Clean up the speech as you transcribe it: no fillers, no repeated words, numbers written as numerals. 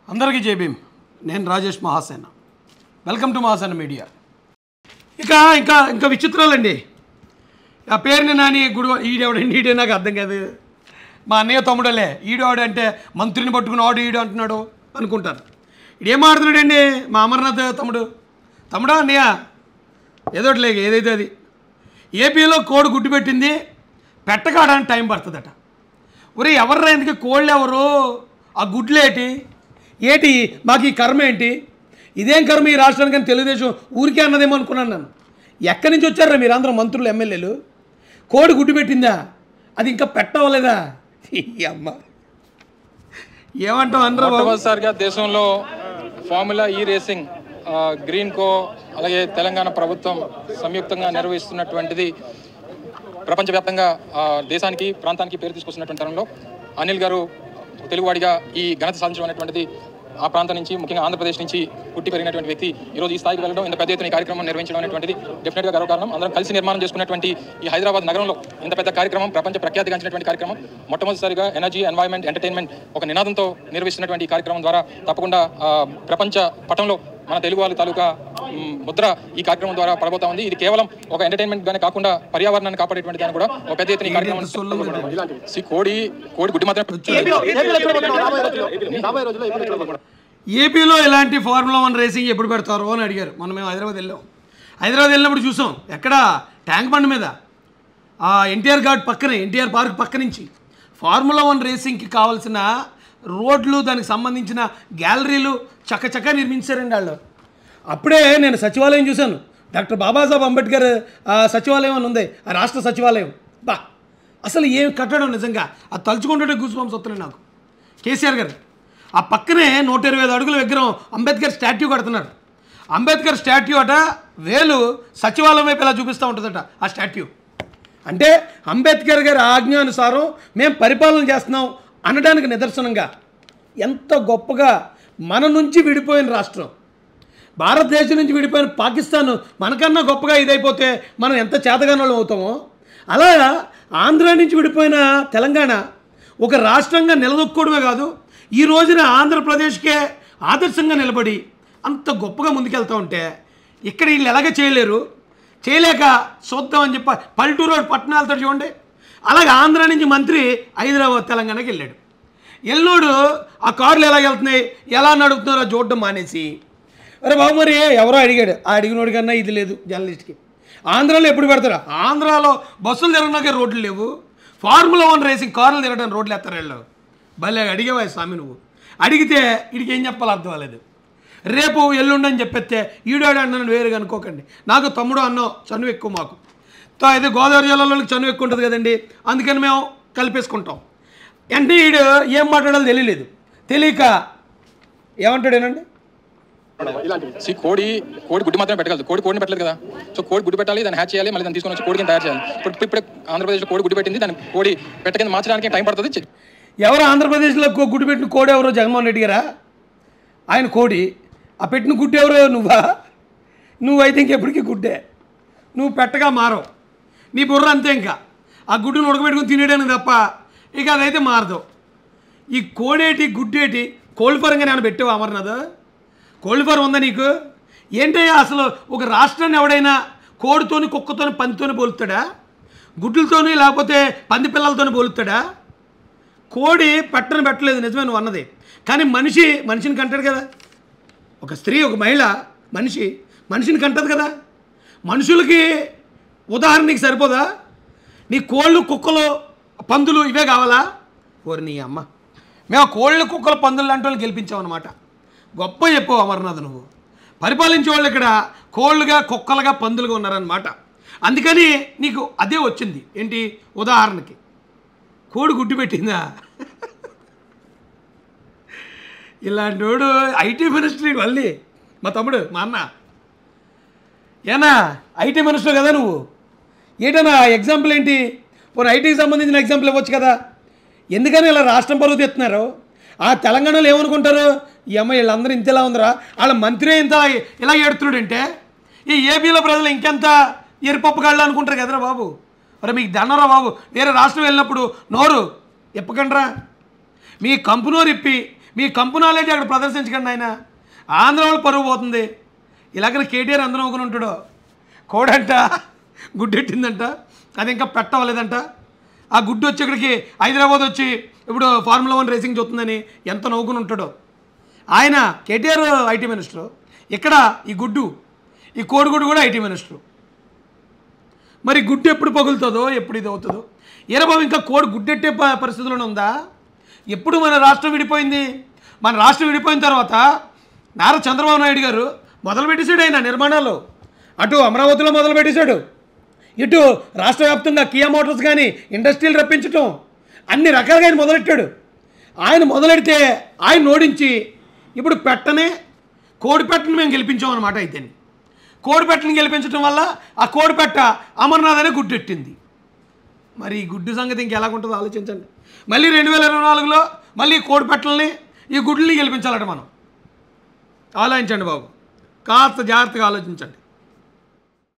అందరికీ జై భీమ్. నేను Rajesh Mahasena. Welcome to Mahasena media. ఇంకా విచిత్రాలండి. ఆ పేరుని నాని గుడి ఈడేవాడండి, ఈడే నాకు అర్థం కాదు. మా అన్నయ్య తమ్ముడలే ఈడేవాడంటే మంత్రిని పట్టుకుని ఆడు ఈడు అంటున్నాడు అనుకుంటారు. ఇడేం ఆడుతున్నాడండి మా అమర్నాథ్ తమ్ముడా అన్నయ్య ఏదోటి లేక ఏదైతే అది. ఏపీలో కోడి గుడ్డు పెట్టింది, పెట్టకాడానికి టైం పడుతుందట. ఒరే ఎవర్రా ఎందుకు కోళ్ళు ఎవరు, ఆ గుడ్లు ఏటి మాకు ఈ కర్మ ఏంటి, ఇదేం కర్మ ఈ రాష్ట్రానికి తెలుగుదేశం ఊరికే అన్నదేమో అనుకున్నాను నేను. ఎక్కడి నుంచి వచ్చారా మీరు అందరూ మంత్రులు ఎమ్మెల్యేలు? కోడి గుడ్డు పెట్టిందా, అది ఇంకా పెట్టవలేదా? అమ్మ ఏమంటావు అందరూ? మొట్టమొదటిసారిగా దేశంలో ఫార్ములా ఈ రేసింగ్ గ్రీన్ కో అలాగే తెలంగాణ ప్రభుత్వం సంయుక్తంగా నిర్వహిస్తున్నటువంటిది ప్రపంచవ్యాప్తంగా దేశానికి ప్రాంతానికి పేరు తీసుకొస్తున్నటువంటి తరంలో అనిల్ గారు తెలుగువాడిగా ఈ ఘనత సాధించడం ఆ ప్రాంతం నుంచి ముఖ్యంగా ఆంధ్రప్రదేశ్ నుంచి పుట్టి పెరిగినటువంటి వ్యక్తి ఈరోజు ఈ స్థాయికి వెళ్ళడం, ఇంత పెద్ద ఎత్తున ఈ కార్యక్రమం నిర్వహించడం అనేటువంటిది డెఫినెట్గా గర్వకారణం. అందరం కలిసి నిర్మాణం చేసుకున్నటువంటి ఈ హైదరాబాద్ నగరంలో ఇంత పెద్ద కార్యక్రమం, ప్రపంచ ప్రఖ్యాతిగాంచినటువంటి కార్యక్రమం, మొట్టమొదటిసారిగా ఎనర్జీ, ఎన్వైరన్మెంట్, ఎంటర్టైన్మెంట్ ఒక నినాదంతో నిర్వహిస్తున్నటువంటి ఈ కార్యక్రమం ద్వారా తప్పకుండా ప్రపంచ పటంలో మన తెలుగు వాళ్ళ తాలూకా ముద్ర ఈ కార్యక్రమం ద్వారా పడబోతా ఉంది. ఇది కేవలం ఒక ఎంటర్టైన్మెంట్ గానే కాకుండా పర్యావరణాన్ని కాపాడేటువంటి దాన్ని కూడా ఒక పెద్ద ఎత్తున ఈ కార్యక్రమం. కోడి గుడ్డి మాత్రమే. ఏపీలో ఎలాంటి ఫార్ములా 1 రేసింగ్ ఎప్పుడు పెడతారో అని అడిగారు. మేము హైదరాబాద్ వెళ్ళినప్పుడు చూసాం. ఎక్కడ ట్యాంక్ బండ్ మీద ఎన్టీఆర్ పార్క్ పక్క నుంచి ఫార్ములా 1 రేసింగ్కి కావాల్సిన రోడ్లు, దానికి సంబంధించిన గ్యాలరీలు చక్కచక్క నిర్మించారండి వాళ్ళు. అప్పుడే నేను సచివాలయం చూశాను. డాక్టర్ బాబాసాహెబ్ అంబేద్కర్ సచివాలయం అని ఉంది, ఆ రాష్ట్ర సచివాలయం. అసలు ఏం కట్టడం నిజంగా, అది తలుచుకుంటుంటే గూస్ బంప్స్ వస్తున్నాయి నాకు. కేసీఆర్ గారు ఆ పక్కనే 125 అడుగుల విగ్రహం అంబేద్కర్ స్టాట్యూ కడుతున్నారు. అంబేద్కర్ స్టాట్యూ అట వేలు సచివాలయం వైపు ఇలా చూపిస్తూ ఉంటుందట ఆ స్టాట్యూ. అంటే అంబేద్కర్ గారి ఆజ్ఞానుసారం మేము పరిపాలన చేస్తున్నాం అనడానికి నిదర్శనంగా ఎంత గొప్పగా మన నుంచి విడిపోయిన రాష్ట్రం, భారతదేశం నుంచి విడిపోయిన పాకిస్తాన్ మనకన్నా గొప్పగా ఇదైపోతే మనం ఎంత చేతగానోళ్ళు అవుతామో, అలా ఆంధ్ర నుంచి విడిపోయిన తెలంగాణ ఒక రాష్ట్రంగా నిలదొక్కోవడమే కాదు, ఈ రోజున ఆంధ్రప్రదేశ్కే ఆదర్శంగా నిలబడి అంత గొప్పగా ముందుకెళ్తూ ఉంటే ఇక్కడ వీళ్ళు ఎలాగ చేయలేక చూద్దామని చెప్పి పల్లెటూరు పట్టణాలతో చూడండి. అలాగే ఆంధ్ర నుంచి మంత్రి హైదరాబాద్ తెలంగాణకి వెళ్ళినోడు ఆ కార్లు ఎలాగ వెళ్తున్నాయి, ఎలా నడుపుతున్నారో చూడడం మానేసి, అరే బాబు మరి ఎవరో అడిగాడు, ఆ అడిగినోడి కన్నా ఇది లేదు జర్నలిస్ట్కి. ఆంధ్రాలో ఎప్పుడు పెడతారా? ఆంధ్రాలో బస్సులు తిరగడానికి రోడ్లు లేవు, ఫార్ములా 1 రేసింగ్ కార్లు తిరగడానికి రోడ్లు ఎత్తారు వెళ్ళు. భలే అడిగేవా స్వామి నువ్వు. అడిగితే వీడికి ఏం చెప్పాలో అర్థం అవ్వలేదు. రేపు ఎల్లుండని చెప్పేస్తే ఈడాడు అన్నాను వేరుగా అనుకోకండి. నాకు తమ్ముడు అన్నో చనువు ఎక్కువ మాకు. అయితే గోదావరి జిల్లాలో చనువు ఎక్కువ ఉంటుంది కదండి, అందుకని మేము కలిపేసుకుంటాం. అంటే వీడు ఏం మాట్లాడాలో తెలియక ఏమంటాడేనండి, కోడి గుడ్డి మాత్రమే పెట్టగలదు, కోడిని పెట్టలేదు కదా. సో కోడి గుడ్డు పెట్టాలి, దాన్ని హ్యాచ్ చేయాలి, మళ్ళీ దాన్ని తీసుకొని వచ్చి కోడిని తయారు చేయాలి. ఇప్పుడు ఆంధ్రప్రదేశ్లో కోడి గుడ్డు పెట్టింది, దాన్ని కోడి పెట్ట మార్చడానికి టైం పడుతుంది. ఎవరు ఆంధ్రప్రదేశ్లో గుడ్డు పెట్టిన కోడి ఎవరో? జగన్మోహన్ రెడ్డి గారా? ఆయన కోడి. ఆ పెట్టిన గుడ్డు ఎవరో? నువ్వైతే ఇంకెప్పటికీ గుడ్డే, నువ్వు పెట్టగా మారవు, నీ బుర్ర అంతే. ఇంకా ఆ గుడ్డును ఉడకబెట్టుకుని తినేయడానికి తప్ప ఇక అదైతే మారదు. ఈ గుడ్డేటి కోళ్ళ ఫారంగా నేను పెట్టావు అమర్నాథ్? కోళ్ళ ఫారం ఉందా నీకు? ఏంటయ్యా అసలు ఒక రాష్ట్రాన్ని ఎవడైనా కోడితోని, కుక్కతోని, పందితోని పోలుతాడా? గుడ్లతోని లేకపోతే పంది పిల్లలతోని పోలుతాడా? కోడి పెట్టలేదు నిజమే నువ్వు అన్నది, కానీ మనిషిని కంటాడు కదా. ఒక స్త్రీ, ఒక మహిళ మనిషిని కంటది కదా. మనుషులకి ఉదాహరణకి సరిపోదా? నీ కోళ్ళు, కుక్కలు, పందులు ఇవే కావాలా? ఓరి నీ అమ్మ, మేము కోళ్ళు, కుక్కలు, పందులు లాంటి వాళ్ళు గెలిపించామన్నమాట. గొప్ప చెప్పావు అమర్నాథ్. నువ్వు పరిపాలించే వాళ్ళు ఇక్కడ కోళ్ళుగా, కుక్కలుగా, పందులుగా ఉన్నారన్నమాట. అందుకని నీకు అదే వచ్చింది. ఏంటి ఉదాహరణకి కోడి గుడ్డు పెట్టిందా? ఇలాంటి వాడు ఐటీ మినిస్ట్రీ మళ్ళీ మా తమ్ముడు, మా అన్న ఏనా ఐటీ మినిస్టర్ కదా నువ్వు. ఏంటన్నా ఎగ్జాంపుల్ ఏంటి? పోనీ ఐటీకి సంబంధించిన ఎగ్జాంపుల్ ఇవ్వచ్చు కదా. ఎందుకని ఇలా రాష్ట్రం పరువు తెస్తున్నారు? ఆ తెలంగాణలో ఏమనుకుంటారు, ఈ అమ్మాయి వీళ్ళందరూ ఇంతలా ఉందిరా, వాళ్ళ మంత్రి ఇంత ఇలా ఏడుతున్నాడంటే ఈ ఏపీలో ప్రజలు ఇంకెంత ఎరిపప్పుగాళ్ళు అనుకుంటారు కదరా బాబు. మరి మీకు దండరా బాబు. వేరే రాష్ట్రం వెళ్ళినప్పుడు నోరు ఇప్పకండ్రా, మీ కంపు నోరు ఇప్పి మీ కంపు నాలెడ్జ్ అక్కడ ప్రదర్శించకండి ఆయన. ఆంధ్ర వాళ్ళు పరువు పోతుంది. ఇలాగ కేటీఆర్ అందరూ నవ్వుకుని ఉంటాడు. కోడంట గుడ్డెట్టిందంట, అది ఇంకా పెట్టవలేదంట. ఆ గుడ్డు వచ్చి ఇక్కడికి హైదరాబాద్ వచ్చి ఇప్పుడు ఫార్ములా 1 రేసింగ్ చూస్తుందని ఎంత నవ్వుకుని ఉంటాడో. ఆయన కేటీఆర్ ఐటీ మినిస్టరు, ఇక్కడ ఈ గుడ్డు, ఈ కోడిగుడ్డు కూడా ఐటీ మినిస్టరు. మరి గుడ్డు ఎప్పుడు పగులుతుందో, ఎప్పుడు ఇది అవుతుందో. బాబు ఇంకా కోడి గుడ్డెట్టే పరిస్థితుల్లోనే ఉందా? ఎప్పుడు మన రాష్ట్రం విడిపోయింది? మన రాష్ట్రం విడిపోయిన తర్వాత నారా చంద్రబాబు నాయుడు గారు మొదలుపెట్టేశాడు ఆయన నిర్మాణాలు. అటు అమరావతిలో మొదలుపెట్టేశాడు, ఇటు రాష్ట్ర వ్యాప్తంగా కియా మోటార్స్ కానీ ఇండస్ట్రీలు రప్పించటం, అన్ని రకాలుగా ఆయన మొదలెట్టాడు. ఆయన మొదలెడితే ఆయన ఓడించి ఇప్పుడు కోడిపెట్టను మేము గెలిపించామన్నమాట. అయితే కోడిపెట్టను గెలిపించడం వల్ల ఆ కోడిపెట్ట అమర్నాథ్ అనే గుడ్డెట్టింది. మరి ఈ గుడ్డు సంగతి ఇంకెలాగుంటుందో ఆలోచించండి. మళ్ళీ 2024లో మళ్ళీ కోడిపెట్టలని, ఈ గుడ్లని గెలిపించాలట మనం. ఆలోచించండి బాబు, కాస్త జాగ్రత్తగా ఆలోచించండి.